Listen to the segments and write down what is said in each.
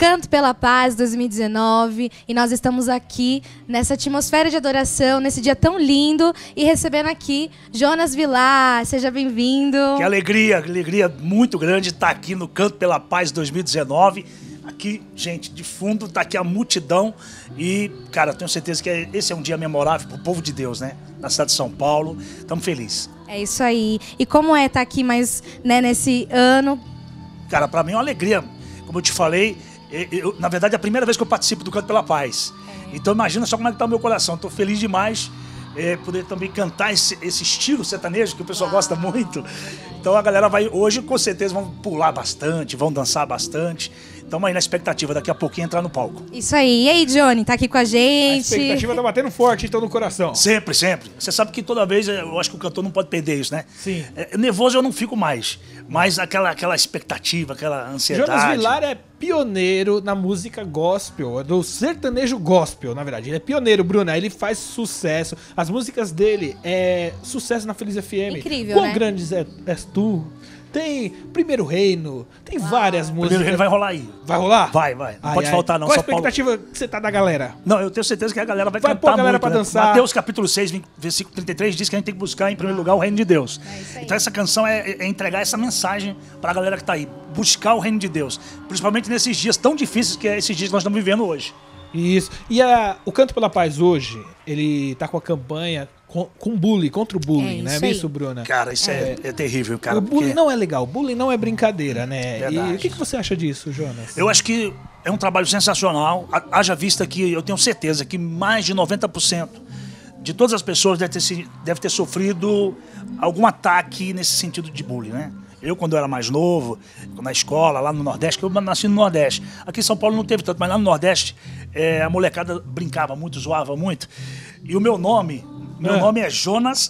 Canto pela Paz 2019 e nós estamos aqui nessa atmosfera de adoração, nesse dia tão lindo e recebendo aqui Jonas Villar. Seja bem-vindo. Que alegria muito grande estar aqui no Canto pela Paz 2019. Aqui, gente, de fundo está aqui a multidão e, cara, tenho certeza que esse é um dia memorável para o povo de Deus, né? Na cidade de São Paulo. Estamos felizes. É isso aí. E como é estar aqui mais, né, nesse ano? Cara, para mim é uma alegria. Como eu te falei, na verdade é a primeira vez que eu participo do Canto pela Paz. Então imagina só como é que está o meu coração. Estou feliz demais poder também cantar esse estilo sertanejo que o pessoal gosta muito. Então a galera vai, hoje com certeza vão pular bastante, vão dançar bastante. Estamos aí na expectativa, daqui a pouquinho entrar no palco. Isso aí. E aí, Johnny, tá aqui com a gente? A expectativa tá batendo forte, então, no coração. Sempre, sempre. Você sabe que toda vez, eu acho que o cantor não pode perder isso, né? Sim. Nervoso eu não fico mais, mas aquela expectativa, aquela ansiedade. Jonas Villar é pioneiro na música gospel, do sertanejo gospel, na verdade. Ele é pioneiro, Bruna, ele faz sucesso. As músicas dele é sucesso na Feliz FM. Incrível, Quão né? grandes és tu? Tem Primeiro Reino, tem várias músicas. Primeiro Reino vai rolar aí. Vai rolar? Vai. Não pode faltar não. Qual a São Paulo... expectativa que você tá da galera? Não, eu tenho certeza que a galera vai cantar pôr a galera muito, pra né? dançar. Mateus capítulo 6, versículo 33 diz que a gente tem que buscar em primeiro lugar o reino de Deus. Isso aí. Então essa canção é entregar essa mensagem pra galera que tá aí. Buscar o reino de Deus. Principalmente nesses dias tão difíceis que é esses dias que nós estamos vivendo hoje. Isso. E o Canto pela Paz hoje, ele tá com a campanha com bullying, contra o bullying, né? Isso aí. Isso, Bruna? Cara, isso é terrível, cara. O bullying porque não é legal, o bullying não é brincadeira, né? Verdade. E o que você acha disso, Jonas? eu acho que é um trabalho sensacional. Haja vista que eu tenho certeza que mais de 90% de todas as pessoas deve ter sofrido algum ataque nesse sentido de bullying, né? Eu, quando eu era mais novo, na escola, lá no Nordeste, que eu nasci no Nordeste. Aqui em São Paulo não teve tanto, mas lá no Nordeste, a molecada brincava muito, zoava muito. E o meu nome é Jonas.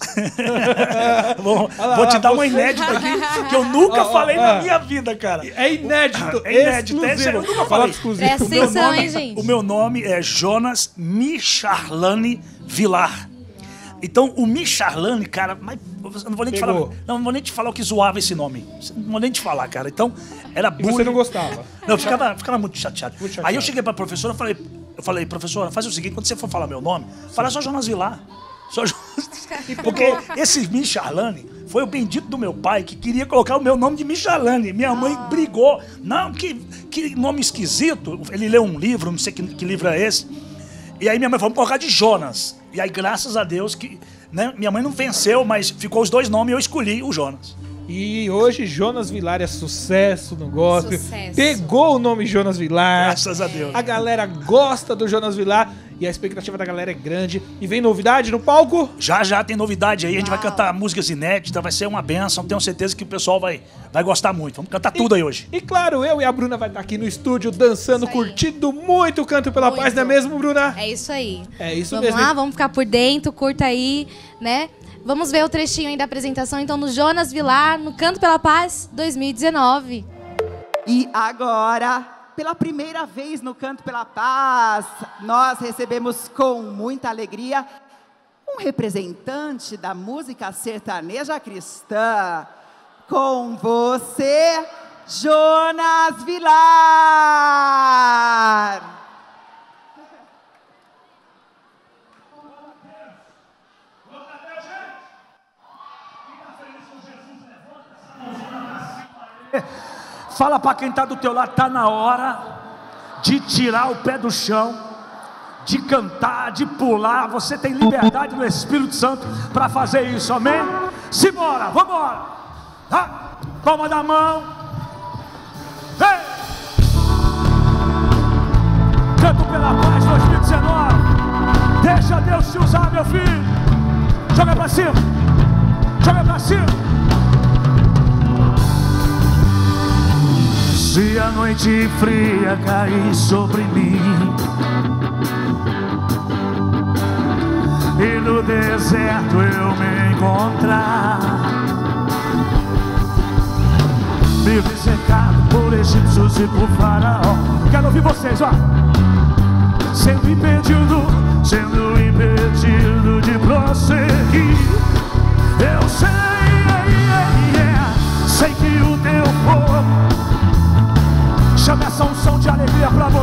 Vou te dar uma inédita aqui, que eu nunca falei na minha vida, cara. É inédito. É inédito. Exclusivo. Eu nunca falei. Presta atenção, hein, gente? O meu nome é Jonas Micharlane Villar. Então, o Micharlane, cara, mas eu não vou nem te falar. Não vou nem te falar o que zoava esse nome. Não vou nem te falar, cara. Então, era bullying. E você não gostava? Não, eu ficava muito chateado. Aí eu cheguei pra professora e falei, professora, faz o seguinte, quando você for falar meu nome, fala só Jonas Villar. Só Jonas. Porque esse Micharlane foi o bendito do meu pai que queria colocar o meu nome de Micharlane. Minha mãe brigou. Não, que nome esquisito. Ele leu um livro, não sei que livro é esse. E aí minha mãe falou, vamos colocar de Jonas. E aí, graças a Deus, que minha mãe não venceu, mas ficou os dois nomes e eu escolhi o Jonas. E hoje Jonas Villar é sucesso no gospel. Sucesso. Pegou o nome Jonas Villar. Graças a Deus. A galera gosta do Jonas Villar e a expectativa da galera é grande. E vem novidade no palco? Já tem novidade aí, a gente vai cantar músicas inéditas, vai ser uma benção, tenho certeza que o pessoal vai gostar muito. Vamos cantar tudo aí hoje. E claro, eu e a Bruna vai estar aqui no estúdio dançando, curtindo muito o Canto pela Paz, não é mesmo, Bruna? É isso aí. É isso Vamos mesmo. lá, vamos ficar por dentro, curta aí, né? Vamos ver o trechinho aí da apresentação, então, no Jonas Villar, no Canto pela Paz 2019. E agora, pela primeira vez no Canto pela Paz, nós recebemos com muita alegria um representante da música sertaneja cristã. Com você, Jonas Villar. Fala pra quem tá do teu lado, tá na hora de tirar o pé do chão, de cantar, de pular. Você tem liberdade no Espírito Santo para fazer isso, amém? Simbora, vambora! Palma da mão. Vem! Canto pela Paz 2019. Deixa Deus te usar, meu filho. Joga pra cima. Joga pra cima. Se a noite fria cair sobre mim e no deserto eu me encontrar, vive cercado por egípcios e por faraó. Quero ouvir vocês, ó. Sendo impedido de prosseguir. Eu sei que o teu povo chama essa unção de alegria pra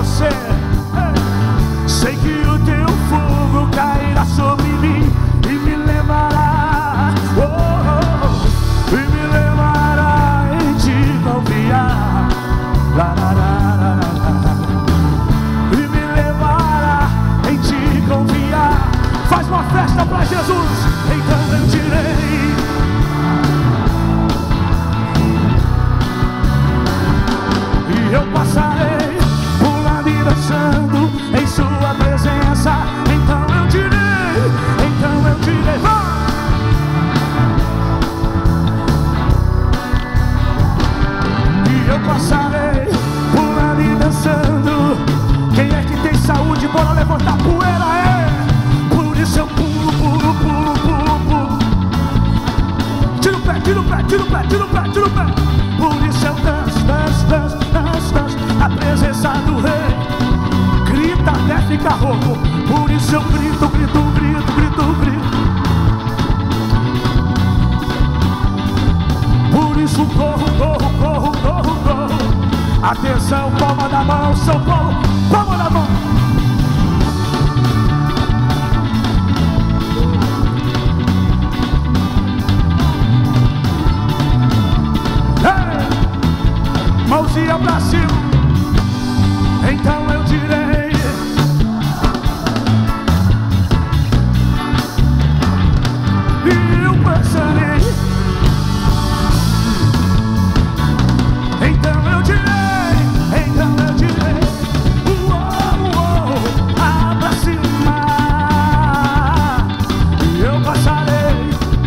tira o pé, tira o pé, tira o pé, tira o pé. Por isso eu danço, danço, danço, danço, danço. A presença do rei grita até ficar rouco. Por isso eu grito, grito, grito, grito, grito. Por isso corro, corro, corro, corro, corro. Atenção, palma da mão, São Paulo, palma da mão. Hey! Mãozinha pra cima. Então eu direi: e eu pensarei. Então eu direi, então eu direi, uou, uou, pra cima. E eu passarei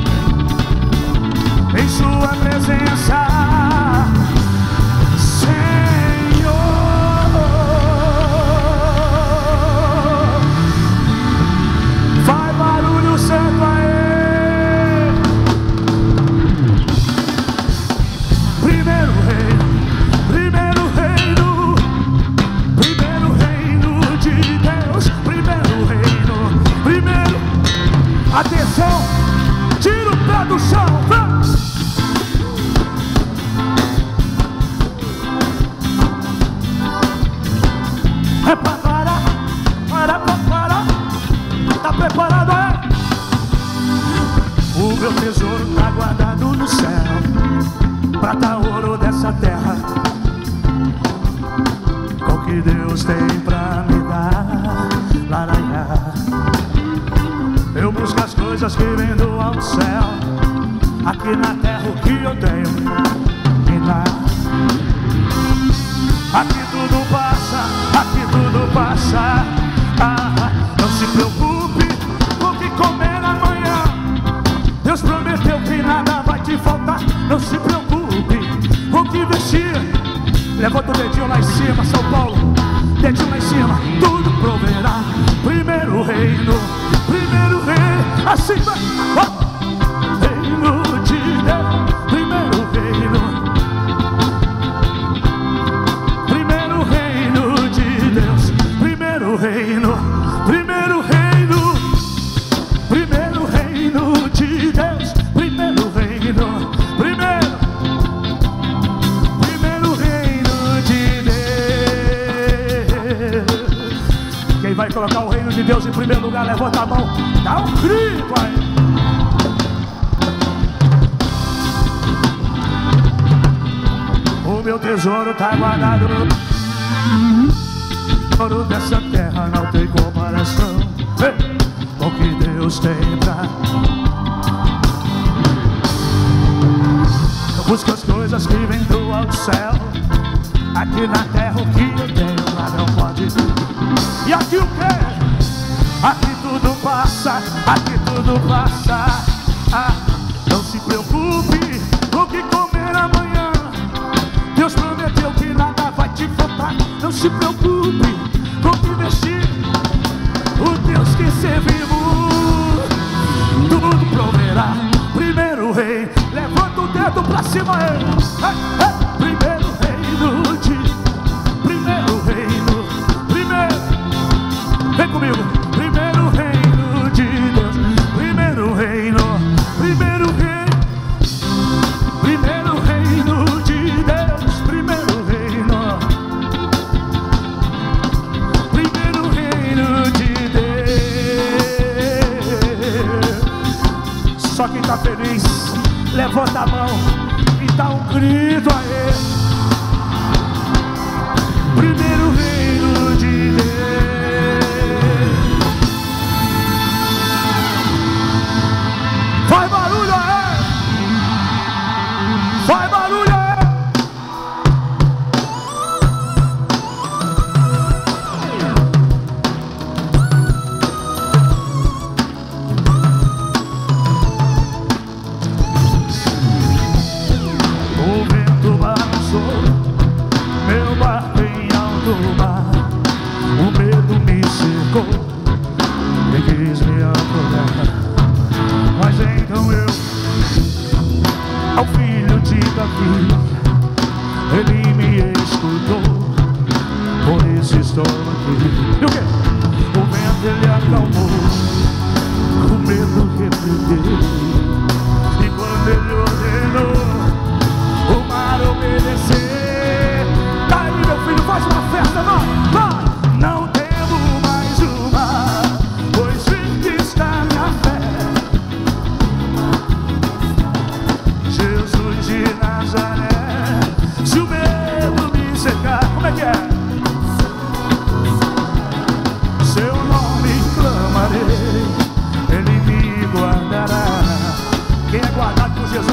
em sua presença, Senhor. Faz barulho santo aí. Primeiro reino de Deus, primeiro reino, primeiro. Atenção, tira o pé do chão, vem. É pra parar, para, tá preparado, é? O meu tesouro tá guardado no céu, prata, ouro dessa terra, com que Deus tem pra me dar, laraiá. Eu busco as coisas que vêm do alto céu, aqui na terra o que eu tenho me dá. Aqui tudo passa, aqui tudo passa. Não se preocupe com o que comer amanhã, Deus prometeu que nada vai te faltar. Não se preocupe com o que vestir. Levanta o dedinho lá em cima, São Paulo, dedinho lá em cima. Tudo proverá. Primeiro reino, assim vai. Reino de Deus, primeiro reino. Primeiro reino de Deus, primeiro reino, primeiro reino. Primeiro reino de Deus, primeiro reino, primeiro reino de Deus. Quem vai colocar o reino de Deus em primeiro lugar, levanta a mão, dá um grito aí. O meu tesouro tá guardado no ouro dessa terra, não tem comparação. O que Deus tem pra. Eu busco as coisas que vêm do alto céu, aqui na terra o que eu tenho lá não pode. E aqui o que? Aqui tudo passa, aqui tudo passa. Não se preocupe com o que comer amanhã, Deus prometeu que nada vai te faltar. Não se preocupe com o que vestir, o Deus que servimos tudo proverá. Primeiro rei, levanta o dedo pra cima, primeiro reino de, primeiro reino, primeiro, vem comigo. Primeiro reino de Deus, primeiro reino, primeiro rei, primeiro reino de Deus, primeiro reino, primeiro reino de Deus. Só quem tá feliz, levanta a mão e dá um grito aí. Primeiro reino de Deus. Faz barulho aí! Faz barulho aí! O vento balançou meu barco em alto mar.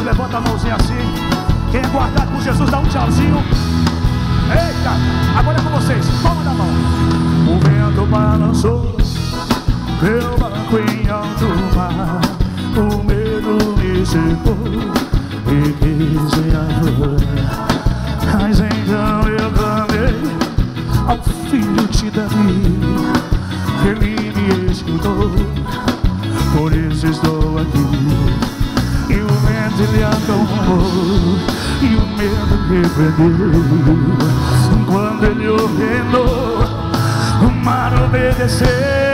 Jesus, levanta a mãozinha assim. Quem é guardado por Jesus, dá um tchauzinho. Eita, agora é com vocês, palma da mão. O vento balançou meu barco em alto mar, o medo me cercou e quis me afundar. Mas então eu clamei ao filho de Davi, ele me escutou, por isso estou aqui. E o vento lhe acalmou e o medo repreendeu. Quando ele ordenou, o mar obedeceu.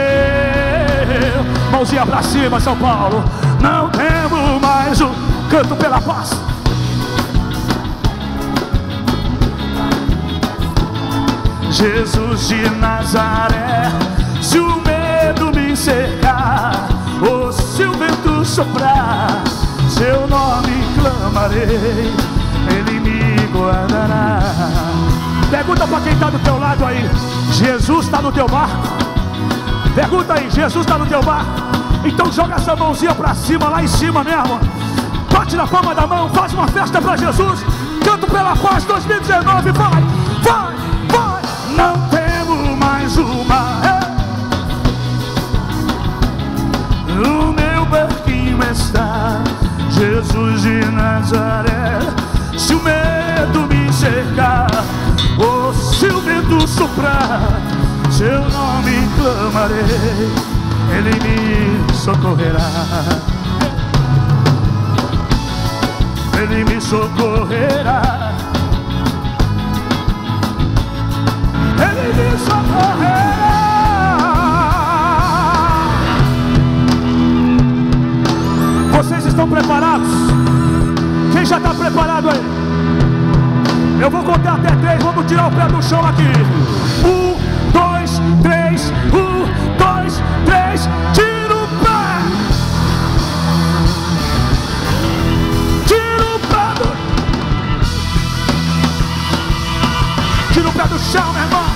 Mãozinha pra cima, São Paulo. Não temo mais o canto pela paz. Jesus de Nazaré, se o medo me cercar, ou se o vento soprar, seu nome clamarei, ele me guardará. Pergunta para quem está do teu lado aí: Jesus está no teu barco? Pergunta aí: Jesus está no teu barco? Então joga essa mãozinha para cima, lá em cima mesmo. Bate na palma da mão, faz uma festa para Jesus. Canto pela paz 2019, vai, vai, vai. Não temo mais o mar, o meu barquinho está. Jesus de Nazaré, se o medo me cercar, ou se o vento soprar, seu nome clamarei, ele me socorrerá. Ele me socorrerá. Ele me socorrerá. Vocês estão preparados? Quem já está preparado aí? Eu vou contar até 3, vamos tirar o pé do chão aqui. 1, 2, 3, 1, 2, 3, tira o pé! Tira o pé tira o pé do chão, meu irmão!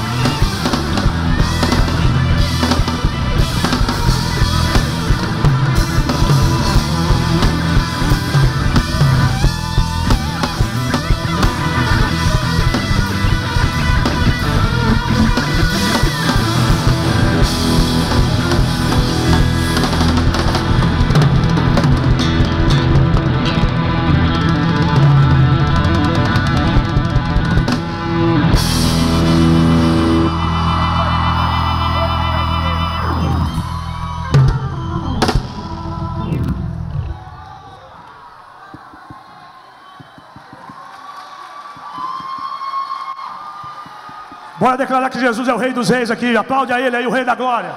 Bora declarar que Jesus é o Rei dos Reis aqui. Aplaude a Ele aí, o Rei da Glória.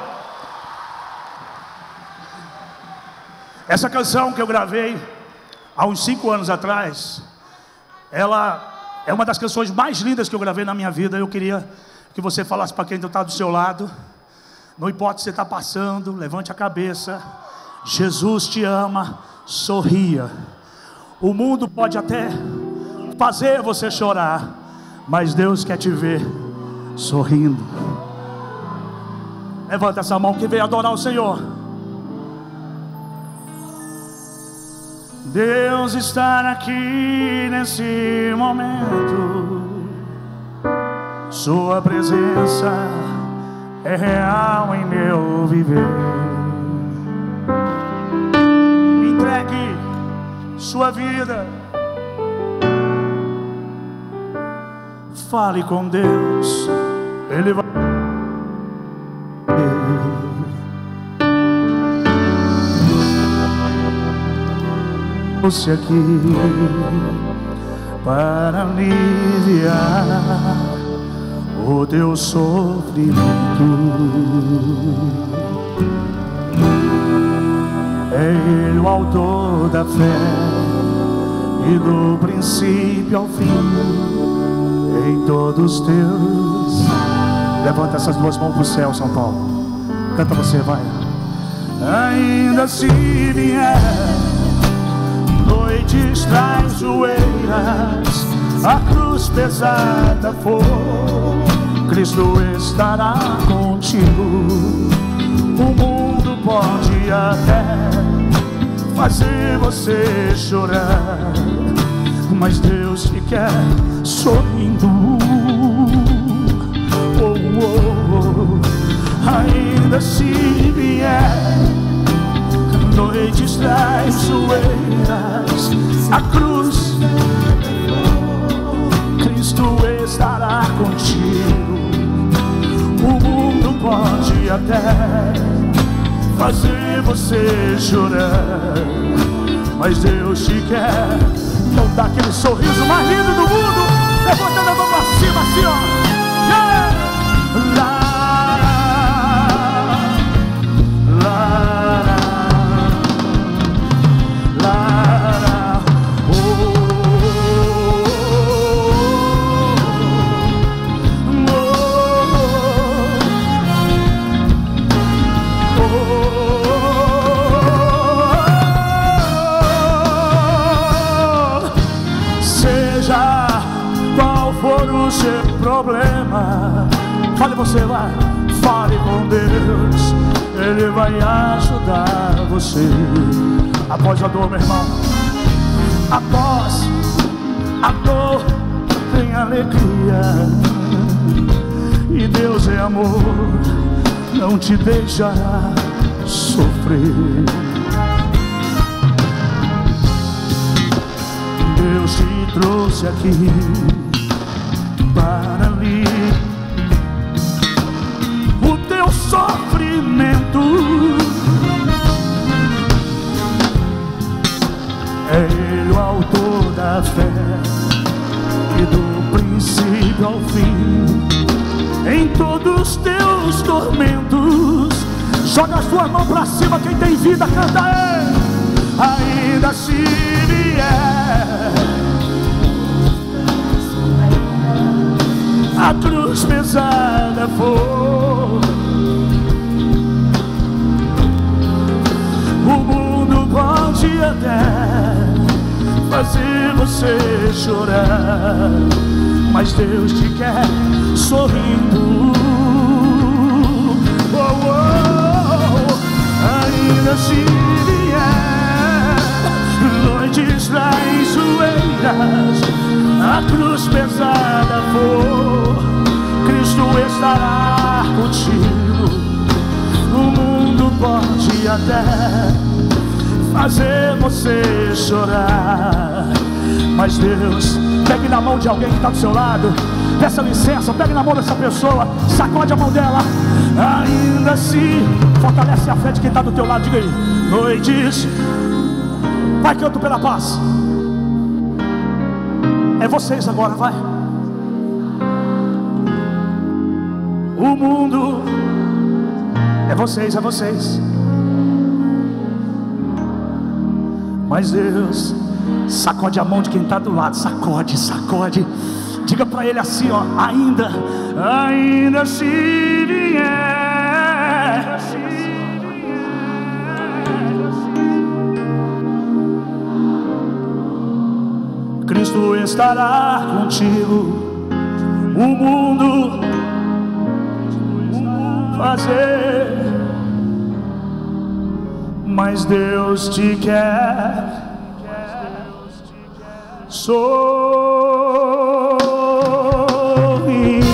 Essa canção que eu gravei há uns 5 anos atrás, ela é uma das canções mais lindas que eu gravei na minha vida. Eu queria que você falasse para quem está do seu lado. Não importa se você está passando, levante a cabeça. Jesus te ama, sorria. O mundo pode até fazer você chorar, mas Deus quer te ver sorrindo. Levanta essa mão que veio adorar o Senhor. Deus está aqui nesse momento. Sua presença é real em meu viver. Entregue sua vida. Fale com Deus, Ele vai. Trouxe aqui para aliviar o teu sofrimento. É Ele o autor da fé e do princípio ao fim. Em todos teus. Levanta essas duas mãos para o céu, São Paulo. Canta você, vai. Ainda se vier noites traiçoeiras, a cruz pesada for, Cristo estará contigo. O mundo pode até fazer você chorar, mas Deus te quer sorrindo. Oh, oh, oh. Ainda se vier noites traiçoeiras, a cruz, Cristo estará contigo. O mundo pode até fazer você chorar, mas Deus te quer. Então dá aquele sorriso mais lindo do mundo, levantando a mão pra cima assim, ó. Yeah! Lá, o seu problema, fale você, vai, fale com Deus, Ele vai ajudar você. Após a dor, meu irmão, após a dor tem alegria, e Deus é amor, não te deixará sofrer. Deus te trouxe aqui para ali o teu sofrimento. É Ele o autor da fé e do princípio ao fim. Em todos os teus tormentos, joga as tuas mãos pra cima, quem tem vida canta Ele. Ainda se vier a cruz pesada for, o mundo pode até fazer você chorar, mas Deus te quer sorrindo. Oh, oh, ainda se vier noites traiçoeiras, a cruz pesada for, Cristo estará contigo. O mundo pode até fazer você chorar, mas Deus, pegue na mão de alguém que está do seu lado, peça licença, pegue na mão dessa pessoa, sacode a mão dela. Ainda assim, fortalece a fé de quem está do teu lado, diga aí, noites, vai, canto pela paz. É vocês agora, vai. O mundo é vocês, é vocês. Mas Deus, sacode a mão de quem está do lado, sacode, sacode. Diga para ele assim, ó, ainda se vier, Cristo estará contigo. O mundo fazer, mas Deus te quer sorrindo.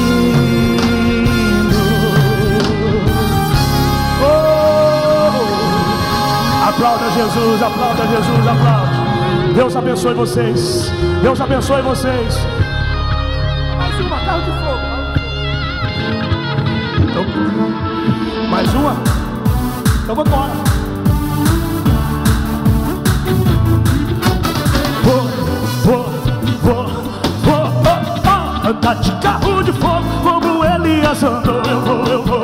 Oh, aplauda Jesus, aplauda Jesus, aplauda. Deus abençoe vocês. Deus abençoe vocês. Mais uma, carro de fogo. Então, mais uma. Então vamos embora. Vou andar de carro de fogo como Elias andou. Eu vou.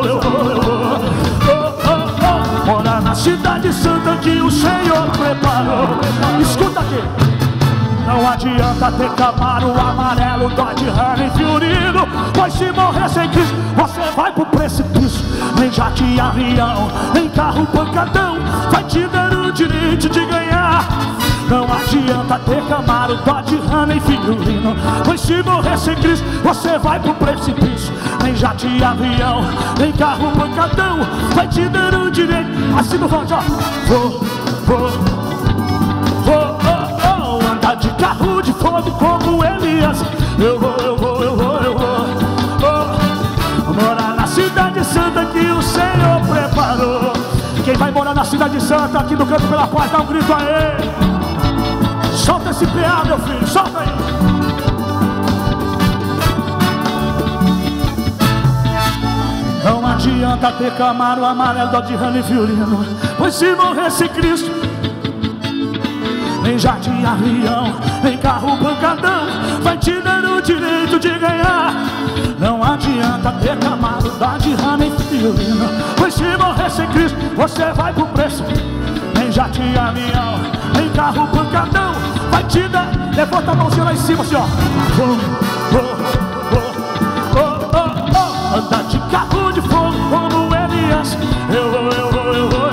Morar na cidade santa que o Senhor preparou. Escuta aqui. Não adianta ter Camaro amarelo, Dodge Ram Fiorino, pois se morrer sem Cristo, você vai pro precipício. Nem jate avião, nem carro pancadão vai te dar o direito de ganhar. Não adianta ter Camaro, Dodge Ram nem Fiorino, pois se morrer sem Cristo, você vai pro precipício. Nem jate avião, nem carro pancadão vai te dar o direito. Assim no voz, ó. Vou Mora na Cidade Santa, aqui no Canto pela Paz, dá um grito aí. Solta esse PA, meu filho, solta aí. Não adianta ter Camaro amarelo, Dodge Ram e violino, pois se morresse Cristo, nem jardim, avião, nem carro pancadão vai te dar o direito de ganhar. Não adianta ter Camaro, Dodge Ram nem violino, pois se morresse Cristo, você vai pro preço. Nem jardim, avião, nem carro pancadão vai te dar. Levanta a mãozinha lá em cima assim, ó. Anda de carro de fogo como Elias. Eu vou.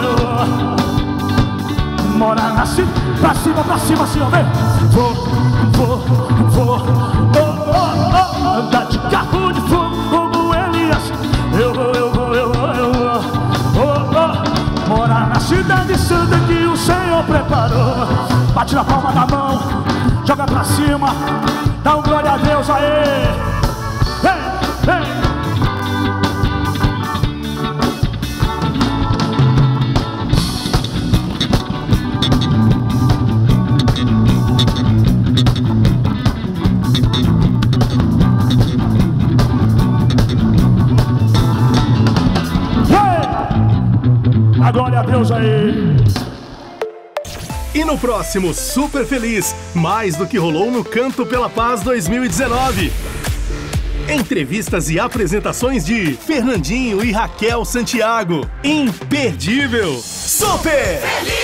Mora na cidade, pra cima assim, ó, vem. Vou. Anda de carro de fogo como Elias. Eu vou. Mora na Cidade Santa que o Senhor preparou. Bate na palma da mão, joga pra cima, dá um glória a Deus aí. Vem. Glória a Deus aí. E no próximo Super Feliz, mais do que rolou no Canto pela Paz 2019. Entrevistas e apresentações de Fernandinho e Raquel Santiago. Imperdível. Super Feliz!